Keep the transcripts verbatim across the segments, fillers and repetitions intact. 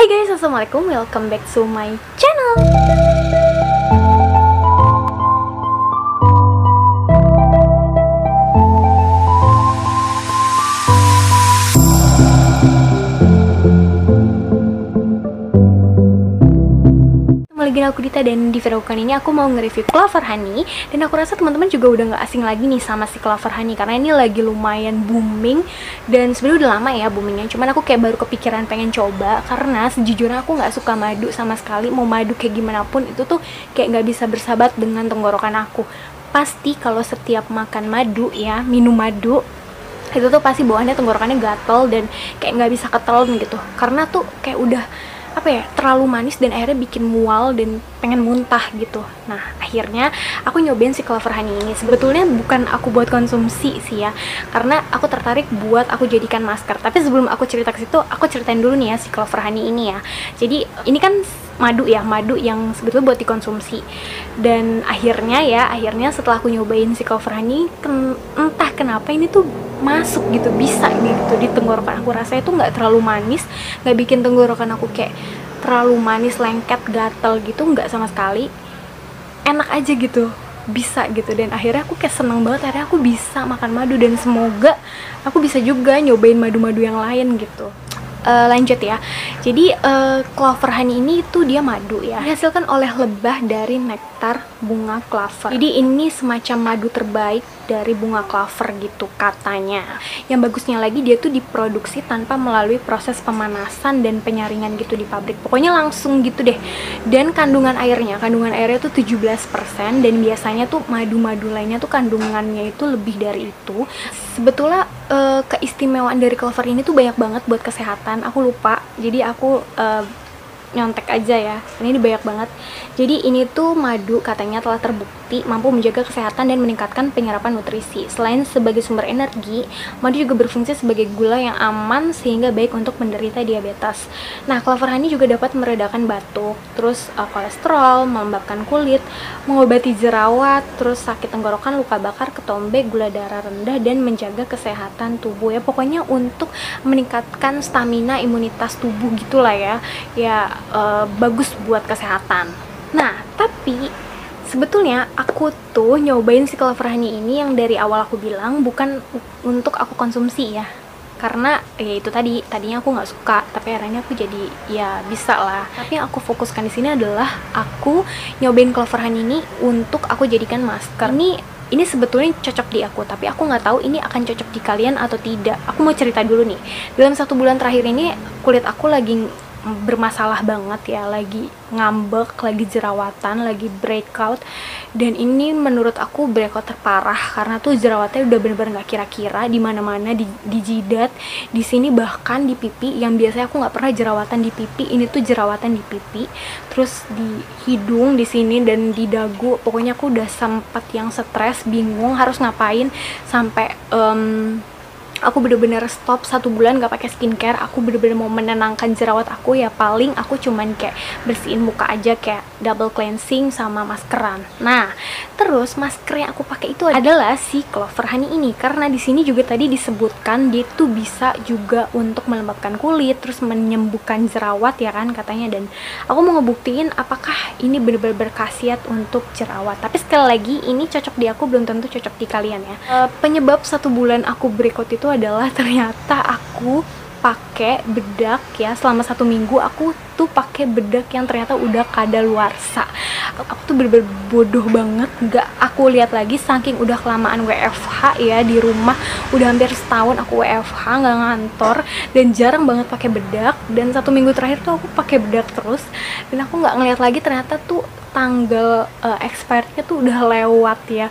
Hai guys, assalamualaikum, welcome back to my channel. Lagi aku Dita, dan di video kali ini aku mau nge-review Clover Honey. Dan aku rasa teman-teman juga udah gak asing lagi nih sama si Clover Honey, karena ini lagi lumayan booming. Dan sebenarnya udah lama ya boomingnya, cuman aku kayak baru kepikiran pengen coba. Karena sejujurnya aku gak suka madu sama sekali. Mau madu kayak gimana pun itu tuh kayak gak bisa bersahabat dengan tenggorokan aku. Pasti kalau setiap makan madu ya, minum madu, itu tuh pasti bawaannya tenggorokannya gatel dan kayak gak bisa ketelan gitu. Karena tuh kayak udah apa ya, terlalu manis dan akhirnya bikin mual dan pengen muntah gitu. Nah, akhirnya aku nyobain si Clover Honey ini. Sebetulnya bukan aku buat konsumsi sih ya, karena aku tertarik buat aku jadikan masker. Tapi sebelum aku cerita ke situ, aku ceritain dulu nih ya si Clover Honey ini ya. Jadi ini kan madu ya, madu yang sebetulnya buat dikonsumsi. Dan akhirnya ya, akhirnya setelah aku nyobain si Clover Honey, ken entah kenapa ini tuh masuk gitu, bisa gitu di tenggorokan aku. Rasanya tuh nggak terlalu manis, nggak bikin tenggorokan aku kayak terlalu manis, lengket, gatel gitu, nggak sama sekali. Enak aja gitu, bisa gitu. Dan akhirnya aku kayak seneng banget, akhirnya aku bisa makan madu. Dan semoga aku bisa juga nyobain madu-madu yang lain gitu. Uh, lanjut ya. Jadi uh, Clover Honey ini itu dia madu ya, dihasilkan oleh lebah dari nektar bunga clover. Jadi ini semacam madu terbaik dari bunga clover gitu katanya. Yang bagusnya lagi, dia tuh diproduksi tanpa melalui proses pemanasan dan penyaringan gitu di pabrik. Pokoknya langsung gitu deh. Dan kandungan airnya, kandungan airnya tuh tujuh belas persen, dan biasanya tuh madu-madu lainnya tuh kandungannya itu lebih dari itu. Sebetulnya uh, keistimewaan dari Clover ini tuh banyak banget buat kesehatan. Aku lupa, jadi aku uh, nyontek aja ya. Ini banyak banget. Jadi ini tuh madu katanya telah terbukti mampu menjaga kesehatan dan meningkatkan penyerapan nutrisi. Selain sebagai sumber energi, madu juga berfungsi sebagai gula yang aman sehingga baik untuk penderita diabetes. Nah, Clover Honey juga dapat meredakan batuk, terus uh, kolesterol, melembabkan kulit, mengobati jerawat, terus sakit tenggorokan, luka bakar, ketombe, gula darah rendah, dan menjaga kesehatan tubuh ya. Pokoknya untuk meningkatkan stamina imunitas tubuh gitulah ya. Ya uh, bagus buat kesehatan. Nah, tapi sebetulnya aku tuh nyobain si Clover Honey ini yang dari awal aku bilang bukan untuk aku konsumsi ya, karena ya itu tadi tadinya aku nggak suka, tapi akhirnya aku jadi ya bisa lah. Tapi yang aku fokuskan di sini adalah aku nyobain Clover Honey ini untuk aku jadikan masker. Ini ini sebetulnya cocok di aku, tapi aku nggak tahu ini akan cocok di kalian atau tidak. Aku mau cerita dulu nih. Dalam satu bulan terakhir ini kulit aku lagi bermasalah banget ya, lagi ngambek, lagi jerawatan, lagi breakout. Dan ini menurut aku breakout terparah karena tuh jerawatnya udah bener-bener nggak kira-kira di mana-mana, di, di jidat, di sini, bahkan di pipi. Yang biasanya aku nggak pernah jerawatan di pipi, ini tuh jerawatan di pipi, terus di hidung di sini dan di dagu. Pokoknya aku udah sempat yang stres, bingung harus ngapain, sampai um, aku bener-bener stop satu bulan gak pakai skincare. Aku bener-bener mau menenangkan jerawat aku ya, paling aku cuman kayak bersihin muka aja, kayak double cleansing sama maskeran. Nah, terus masker yang aku pakai itu adalah si Clover Honey ini, karena di sini juga tadi disebutkan dia tuh bisa juga untuk melembabkan kulit, terus menyembuhkan jerawat ya kan katanya. Dan aku mau ngebuktiin apakah ini bener-bener berkhasiat untuk jerawat. Tapi sekali lagi, ini cocok di aku, belum tentu cocok di kalian ya. E, penyebab satu bulan aku breakout itu adalah ternyata aku pakai bedak ya, selama satu minggu aku tuh pakai bedak yang ternyata udah kadaluarsa. Aku tuh bener-bener bodoh banget, nggak aku lihat lagi saking udah kelamaan W F H ya di rumah. Udah hampir setahun aku W F H, nggak ngantor, dan jarang banget pakai bedak. Dan satu minggu terakhir tuh aku pakai bedak terus, dan aku nggak ngeliat lagi ternyata tuh tanggal uh, expirednya tuh udah lewat ya.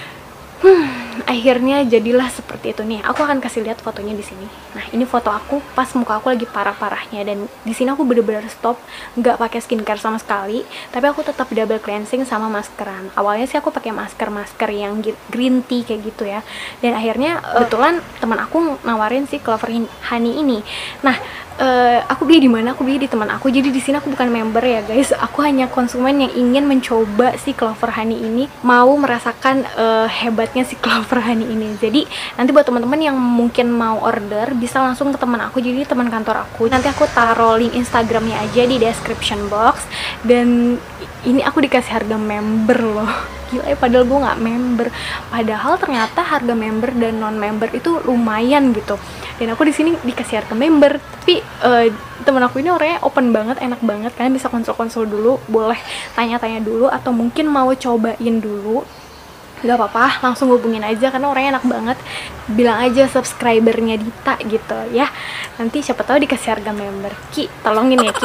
Hmm, akhirnya jadilah seperti itu nih. Aku akan kasih lihat fotonya di sini. Nah, ini foto aku pas muka aku lagi parah-parahnya, dan di sini aku bener-bener stop, nggak pakai skincare sama sekali. Tapi aku tetap double cleansing sama maskeran. Awalnya sih aku pakai masker-masker yang green tea kayak gitu ya. Dan akhirnya kebetulan teman aku nawarin si Clover Honey ini. Nah, Uh, aku beli di mana? Aku beli di teman aku. Jadi di sini aku bukan member ya guys. Aku hanya konsumen yang ingin mencoba si Clover Honey ini, mau merasakan uh, hebatnya si Clover Honey ini. Jadi nanti buat teman-teman yang mungkin mau order bisa langsung ke teman aku. Jadi teman kantor aku. Nanti aku taruh link Instagramnya aja di description box. Dan ini aku dikasih harga member loh. Gila ya, padahal gue nggak member. Padahal ternyata harga member dan non member itu lumayan gitu. Dan aku di sini dikasih harga member. Tapi uh, temen aku ini orangnya open banget, enak banget. Kalian bisa konsul-konsul dulu, boleh tanya-tanya dulu, atau mungkin mau cobain dulu. Gak apa-apa, langsung hubungin aja karena orangnya enak banget. Bilang aja subscribernya Dita gitu ya. Nanti siapa tahu dikasih harga member. Ki, tolongin ya Ki.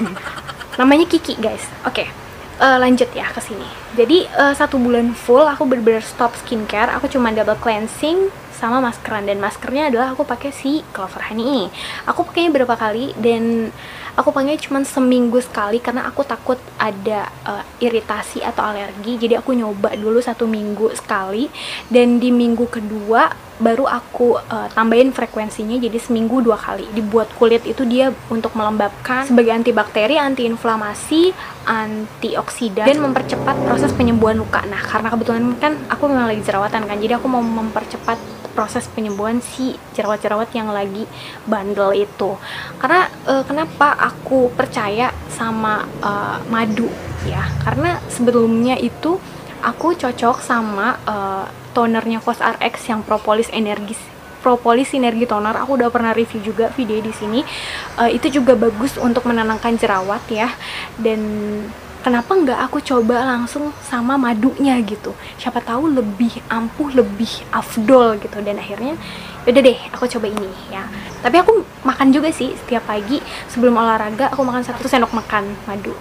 Namanya Kiki guys. Oke. Okay. Uh, lanjut ya ke sini. Jadi uh, satu bulan full aku bener-bener stop skincare. Aku cuma double cleansing sama maskeran, dan maskernya adalah aku pakai si Clover Honey ini. Aku pakainya berapa kali, dan aku pakainya cuma seminggu sekali karena aku takut ada uh, iritasi atau alergi. Jadi aku nyoba dulu satu minggu sekali, dan di minggu kedua baru aku uh, tambahin frekuensinya jadi seminggu dua kali. Dibuat kulit itu dia untuk melembabkan sebagai antibakteri, antiinflamasi, antioksidan, dan mempercepat proses penyembuhan luka. Nah, karena kebetulan kan aku memang lagi jerawatan kan, jadi aku mau mempercepat proses penyembuhan si jerawat-jerawat yang lagi bandel itu. Karena uh, kenapa aku percaya sama uh, madu ya? Karena sebelumnya itu aku cocok sama uh, tonernya COSRX yang propolis energi propolis sinergi toner. Aku udah pernah review juga video di sini. Uh, itu juga bagus untuk menenangkan jerawat ya. Dan kenapa nggak aku coba langsung sama madunya gitu, siapa tahu lebih ampuh, lebih afdol gitu. Dan akhirnya yaudah deh aku coba ini ya. Tapi aku makan juga sih setiap pagi sebelum olahraga, aku makan satu sendok makan madu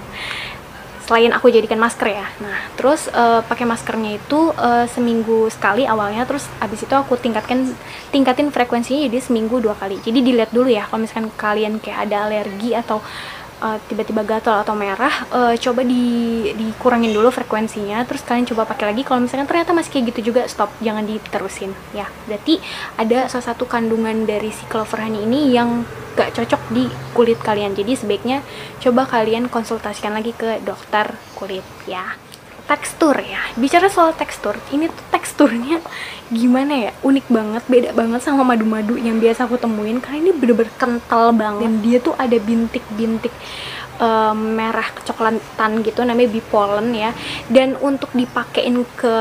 selain aku jadikan masker ya. Nah terus uh, pakai maskernya itu uh, seminggu sekali awalnya, terus abis itu aku tingkatkan tingkatin frekuensinya jadi seminggu dua kali. Jadi dilihat dulu ya, kalau misalkan kalian kayak ada alergi atau Uh, tiba-tiba gatal atau merah, uh, coba di dikurangin dulu frekuensinya, terus kalian coba pakai lagi. Kalau misalkan ternyata masih kayak gitu juga, stop, jangan diterusin ya. Berarti ada salah satu kandungan dari si Clover Honey ini yang gak cocok di kulit kalian. Jadi sebaiknya coba kalian konsultasikan lagi ke dokter kulit ya. Tekstur ya, bicara soal tekstur, ini tuh teksturnya gimana ya, unik banget, beda banget sama madu-madu yang biasa aku temuin. Karena ini bener-bener kental banget, dan dia tuh ada bintik-bintik uh, merah kecoklatan gitu, namanya bee pollen ya. Dan untuk dipakein ke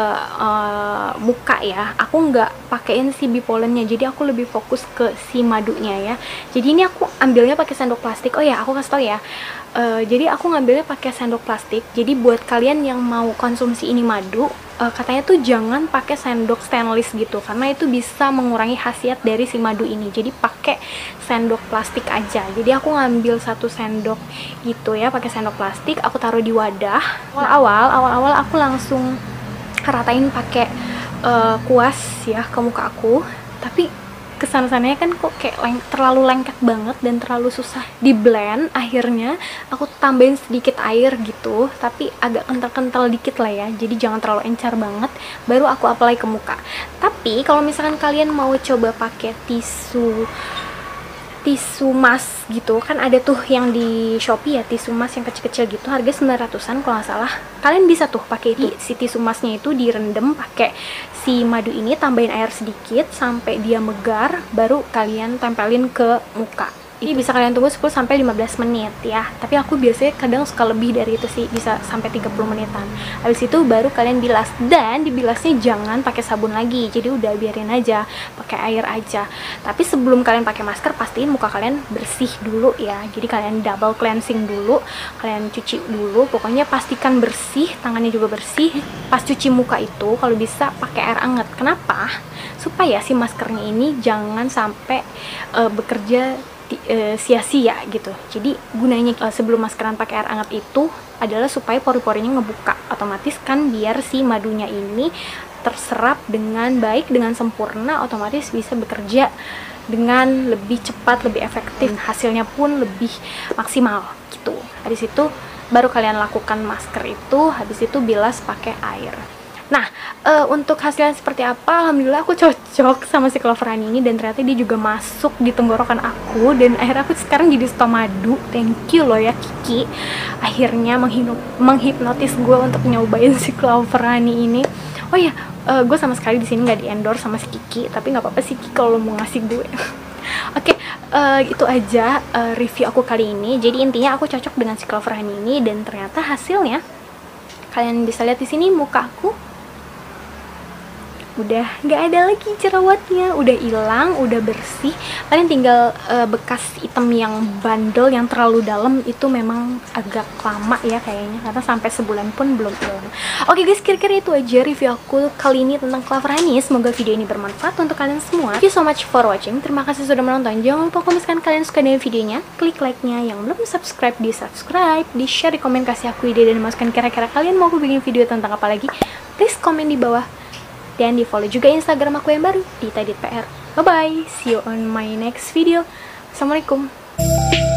uh, muka ya, aku nggak pakein si bee pollennya, jadi aku lebih fokus ke si madunya ya. Jadi ini aku ambilnya pakai sendok plastik. Oh ya, aku kasih tau ya, Uh, jadi aku ngambilnya pakai sendok plastik. Jadi buat kalian yang mau konsumsi ini madu, uh, katanya tuh jangan pakai sendok stainless gitu, karena itu bisa mengurangi khasiat dari si madu ini. Jadi pakai sendok plastik aja. Jadi aku ngambil satu sendok gitu ya, pakai sendok plastik. Aku taruh di wadah. Awal-awal, awal-awal aku langsung ratain pakai uh, kuas ya ke muka aku. Tapi kesana-sananya kan kok kayak leng terlalu lengket banget dan terlalu susah di blend. Akhirnya aku tambahin sedikit air gitu, tapi agak kental-kental dikit lah ya, jadi jangan terlalu encer banget. Baru aku apply ke muka. Tapi kalau misalkan kalian mau coba pakai tisu tisu mas gitu, kan ada tuh yang di Shopee ya, tisu mas yang kecil-kecil gitu, harga sembilan ratusan kalau nggak salah. Kalian bisa tuh pakai itu, si tisu masnya itu direndam pakai si madu ini, tambahin air sedikit sampai dia megar, baru kalian tempelin ke muka. Ini bisa kalian tunggu sepuluh sampai lima belas menit ya. Tapi aku biasanya kadang suka lebih dari itu sih, bisa sampai tiga puluh menitan. Habis itu baru kalian bilas, dan dibilasnya jangan pakai sabun lagi. Jadi udah biarin aja, pakai air aja. Tapi sebelum kalian pakai masker, pastiin muka kalian bersih dulu ya. Jadi kalian double cleansing dulu, kalian cuci dulu. Pokoknya pastikan bersih, tangannya juga bersih. Pas cuci muka itu kalau bisa pakai air hangat. Kenapa? Supaya si maskernya ini jangan sampai uh, bekerja sia-sia gitu. Jadi gunanya uh, sebelum maskeran pakai air hangat itu adalah supaya pori-porinya ngebuka otomatis kan, biar si madunya ini terserap dengan baik, dengan sempurna, otomatis bisa bekerja dengan lebih cepat, lebih efektif, hasilnya pun lebih maksimal gitu. Habis itu baru kalian lakukan masker itu, habis itu bilas pakai air. Nah, uh, untuk hasilnya seperti apa, alhamdulillah aku cocok sama si Clover Honey ini, dan ternyata dia juga masuk di tenggorokan aku, dan akhirnya aku sekarang jadi suka madu. Thank you loh ya Kiki, akhirnya menghipno menghipnotis gue untuk nyobain si Clover Honey ini. Oh ya, uh, gue sama sekali di sini nggak di endorse sama si Kiki, tapi nggak apa-apa sih Kiki kalau mau ngasih gue. Oke, okay, uh, itu aja uh, review aku kali ini. Jadi intinya aku cocok dengan si Clover Honey ini, dan ternyata hasilnya kalian bisa lihat di sini, muka aku udah nggak ada lagi jerawatnya, udah hilang, udah bersih. Kalian tinggal uh, bekas hitam yang bandel, yang terlalu dalam itu memang agak lama ya kayaknya, karena sampai sebulan pun belum hilang. Oke guys, kira-kira itu aja review aku kali ini tentang Clover Honey. Semoga video ini bermanfaat untuk kalian semua. Thank you so much for watching. Terima kasih sudah menonton. Jangan lupa kalau misalkan kalian suka dengan videonya, klik like-nya. Yang belum subscribe, di subscribe, di share, di komen, kasih aku ide dan masukkan kira-kira kalian mau aku bikin video tentang apa lagi. Please komen di bawah. Dan di follow juga Instagram aku yang baru, Dita Edit P R. Bye bye, see you on my next video. Assalamualaikum.